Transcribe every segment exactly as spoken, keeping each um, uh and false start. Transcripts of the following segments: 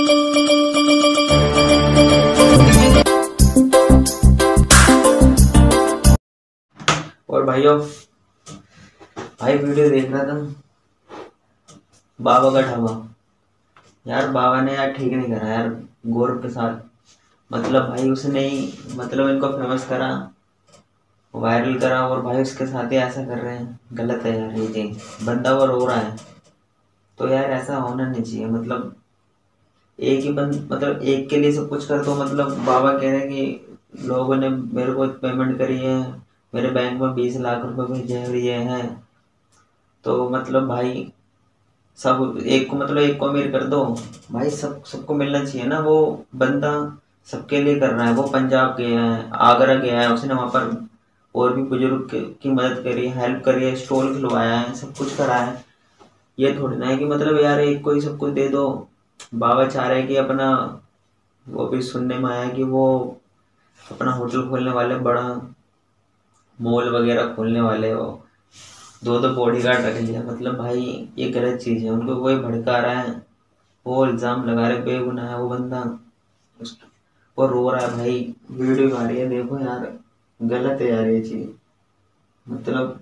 और भाइयों, भाई वीडियो देख रहा था बाबा का ढाबा। यार बाबा ने यार ठीक नहीं करा यार गौरव के साथ। मतलब भाई उसने ही मतलब इनको फेमस करा, वायरल करा, और भाई उसके साथ ही ऐसा कर रहे हैं। गलत है यार ये चीज। बंदा वो रो रहा है तो यार ऐसा होना नहीं चाहिए। मतलब एक ही बंद मतलब एक के लिए सब कुछ कर दो। मतलब बाबा कह रहे हैं कि लोगों ने मेरे को पेमेंट करी है, मेरे बैंक में बीस लाख रुपए भेजे हुए हैं, तो मतलब भाई सब एक को मतलब एक को अमीर कर दो। भाई सब सबको मिलना चाहिए ना। वो बंदा सबके लिए कर रहा है। वो पंजाब गया है, आगरा गया है, उसने वहां पर और भी बुजुर्ग की की मदद करी, हेल्प करी है, स्टॉल खुलवाया है, सब कुछ करा है। ये थोड़ी ना है कि मतलब यार एक को ही सब कुछ दे दो। बाबा चाह रहे हैं कि अपना, वो भी सुनने में आया कि वो अपना होटल खोलने वाले, बड़ा मॉल वगैरह खोलने वाले हो, दो दो बॉडी गार्ड रख लिया। मतलब भाई ये गलत चीज है। उनको कोई भड़का रहा है, वो इल्जाम लगा रहे, बेगुनाह है वो बंदा। उस- वो रो रहा है भाई, वीडियो आ रही है, देखो यार गलत है यार ये चीज। मतलब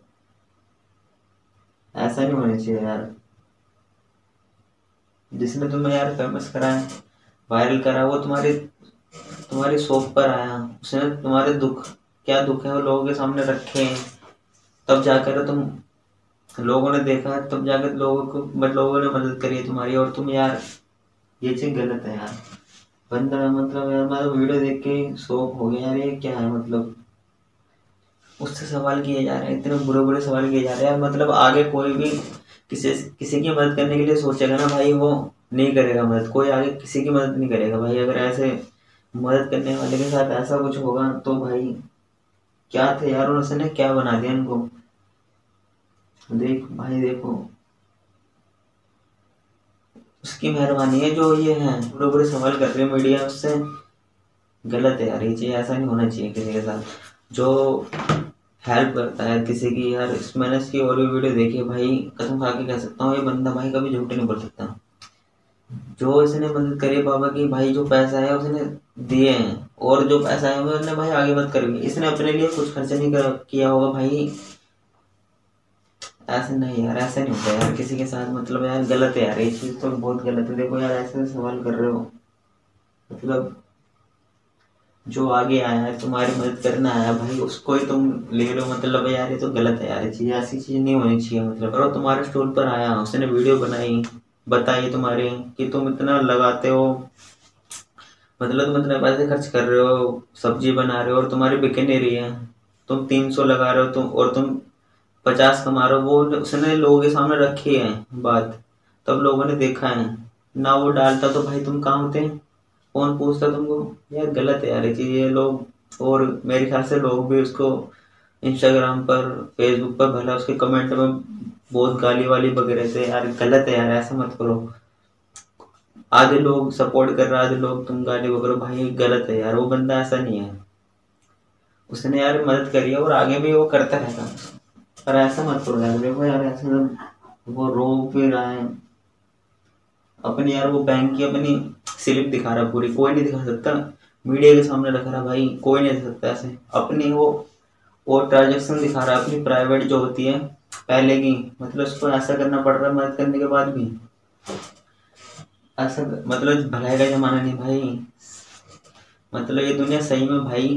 ऐसा नहीं होना चाहिए यार। जिसने तुम्हें यार फेमस करा है, वायरल करा, वो तुम्हारे तुम्हारी शॉप पर आया, उसने तुम्हारे दुख, क्या दुख है वो लोगों के सामने रखे हैं, तब जाकर तुम, लोगों ने देखा तब जाकर लोगों को मतलब लोगों ने मदद करी है तुम्हारी। और तुम यार ये चीज गलत है यार। बंदा मतलब यार मैं तो वीडियो देख के शौक हो गया यार। ये क्या है मतलब, उससे सवाल किए जा रहे हैं, इतने बुरे बुरे सवाल किए जा रहे हैं यार। मतलब आगे कोई भी किसी किसी की मदद करने के लिए सोचेगा ना भाई, वो नहीं करेगा मदद। कोई आगे किसी की मदद नहीं करेगा भाई। अगर ऐसे मदद करने वाले के साथ ऐसा कुछ होगा तो भाई क्या थे यार, और उसने क्या बना दिया इनको। देख भाई देखो, उसकी मेहरबानी है जो ये है बुरे बुरे सवाल कर रही है मीडिया उससे। गलत है यार ये चीज। ऐसा नहीं होना चाहिए किसी के साथ जो हेल्प करता है किसी की। यार इस मैंने इसकी और भी वीडियो देखी है भाई, कसम खा के कह सकता हूँ ये बंदा भाई कभी झूठ नहीं बोल सकता। जो इसने मदद करी है बाबा की, भाई जो पैसा है उसने दिए हैं, और जो पैसा है उसने भाई आगे मत करेंगे। इसने अपने लिए कुछ खर्च नहीं कर, किया होगा भाई। ऐसे नहीं यार, ऐसे नहीं होता यार किसी के साथ। मतलब यार गलत है यार ये चीज, तो बहुत गलत है। देखो यार ऐसे सवाल कर रहे हो, मतलब जो आगे आया है तुम्हारी मदद करना आया भाई, उसको ही तुम ले लो। मतलब यार ये तो गलत है यार। ये चीज, ऐसी चीज नहीं होनी चाहिए। मतलब और तुम्हारे स्टोर पर आया, उसने वीडियो बनाई, बताई तुम्हारे कि तुम इतना लगाते हो, मतलब तुम इतने पैसे खर्च कर रहे हो, सब्जी बना रहे हो, और तुम्हारी बिक नहीं रही है। तुम तीन सौ लगा रहे हो तुम, और तुम पचास कमा रहे हो। वो उसने लोगों के सामने रखी है बात, तब लोगों ने देखा है ना। वो डालता तो भाई तुम कहाँ होते, कौन पूछता तुमको। यार गलत है यार ये चीज। ये लोग, और मेरे ख्याल से लोग भी उसको इंस्टाग्राम पर, फेसबुक पर भला उसके कमेंट में बहुत गाली वाली वगैरह थे। यार गलत है यार, ऐसा मत करो। आधे लोग सपोर्ट कर रहे हैं, आधे लोग तुम गाली वगैरह, भाई गलत है यार। वो बंदा ऐसा नहीं है, उसने यार मदद करी है और आगे भी वो करता रहेगा। पर ऐसा मत करो यार। देखो यार ऐसे तो वो रो भी रहा है अपनी, यार वो बैंक की अपनी स्लिप दिखा रहा पूरी, कोई नहीं दिखा सकता। मीडिया के सामने रख रहा भाई, कोई नहीं दिखा सकता ऐसे अपनी। वो वो ट्रांजेक्शन दिखा रहा है अपनी प्राइवेट जो होती है पहले की। मतलब उसको ऐसा करना पड़ रहा है मदद करने के बाद भी। ऐसा मतलब भलाई का जमाना नहीं भाई। मतलब ये दुनिया सही में भाई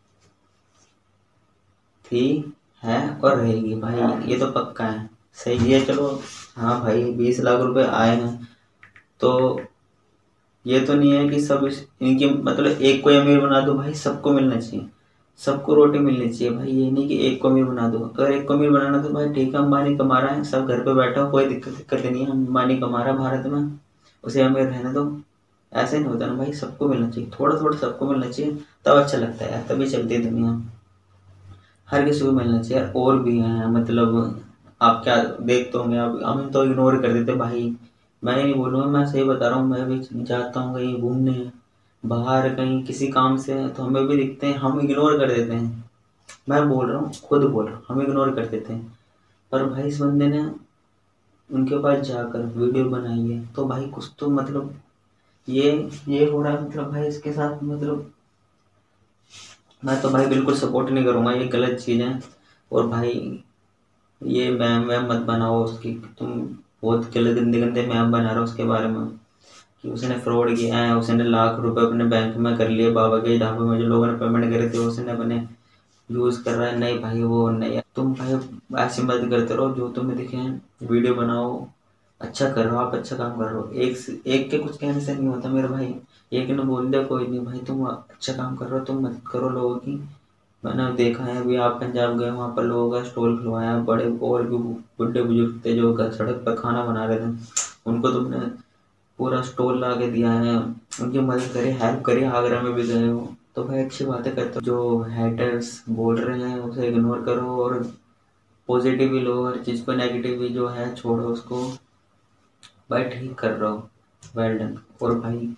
थी, है और रहेगी भाई, ये तो पक्का है। सही है चलो। हाँ भाई बीस लाख रुपए आए हैं, तो ये तो नहीं है कि सब इस, इनकी मतलब एक को अमीर बना दो भाई। सबको मिलना चाहिए, सबको रोटी मिलनी चाहिए भाई। ये नहीं कि एक को अमीर बना दो। अगर एक को अमीर बनाना तो भाई ठीक है, अंबानी कमा रहा है, सब घर पे बैठा हो, कोई दिक्कत दिक्कत नहीं है। अंबानी कमा रहा है भारत में, उसे अमीर रहने दो। ऐसे नहीं होता ना भाई, सबको मिलना चाहिए, थोड़ा थोड़ा सबको मिलना चाहिए, तब अच्छा लगता है यार, तभी चलती है दुनिया। हर किसी को मिलना चाहिए यार। और भी हैं मतलब, आप क्या देखते होंगे, आप हम तो इग्नोर कर देते भाई। मैं नहीं बोलूँगा, मैं सही बता रहा हूँ। मैं भी जाता हूँ कहीं घूमने बाहर, कहीं किसी काम से, तो हमें भी दिखते हैं, हम इग्नोर कर देते हैं। मैं बोल रहा हूँ, खुद बोल रहा हूँ, हम इग्नोर कर देते हैं। पर भाई इस बंदे ने उनके पास जाकर वीडियो बनाई है, तो भाई कुछ तो मतलब ये ये हो रहा है मतलब भाई इसके साथ, मतलब मैं तो भाई बिल्कुल सपोर्ट नहीं करूँगा, ये गलत चीज़ है। और भाई ये मैम वैम मत बनाओ उसकी, तुम बहुत गलत गंदे गंदे मैम बना रहे हो उसके बारे में कि उसने फ्रॉड किया है, उसने लाख रुपए अपने बैंक में कर लिए, बाबा के ढाबे में जो लोगों ने पेमेंट करे थे उसने अपने यूज कर रहा है। नहीं भाई वो नहीं है, तुम भाई ऐसे मत करते रहो, जो तुम्हें दिखे वीडियो बनाओ, अच्छा कर रहे हो आप, अच्छा काम कर रहे हो, एक से एक के कुछ कहने से नहीं होता मेरे भाई। एक ने बोल दिया कोई नहीं भाई, तुम अच्छा काम कर रहे हो, तुम मत करो लोगों की। मैंने देखा है अभी आप पंजाब गए, वहाँ पर लोगों का स्टॉल खुलवाया, बड़े और भी बुढ़े बुजुर्ग थे जो घर सड़क पर खाना बना रहे थे, उनको तुमने पूरा स्टॉल ला के दिया है, उनकी मदद करी, हेल्प करी, आगरा में भी गए हो तो भाई अच्छी बातें करते हो। जो हैटर्स बोल रहे हैं उसे इग्नोर करो और पॉजिटिव ही लो, हर चीज़ को, नेगेटिव भी जो है छोड़ो उसको। भाई ठीक कर रहे हो, वेल डन। और भाई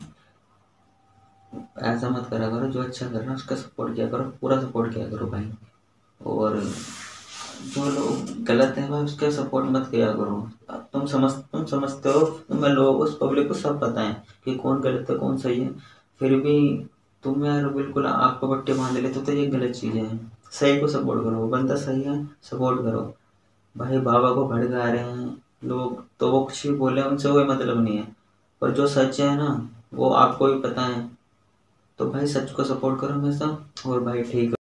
ऐसा मत करा करो, जो अच्छा कर रहा है उसका सपोर्ट किया करो, पूरा सपोर्ट किया करो भाई। और जो लोग गलत है भाई उसका सपोर्ट मत किया करो। अब तुम समझ तुम समझते हो, तुम्हें लोगों को, पब्लिक को सब पता है कि कौन गलत है कौन सही है, फिर भी तुम यार बिल्कुल आग को पट्टी बांध लेते हो, तो ये गलत चीज़ें हैं। सही को सपोर्ट करो, बंदा सही है सपोर्ट करो। भाई बाबा को भड़का रहे हैं लोग तो वो कुछ भी बोले, उनसे कोई मतलब नहीं है, पर जो सच है ना वो आपको भी पता है, तो भाई सच को सपोर्ट करो हमेशा। और भाई ठीक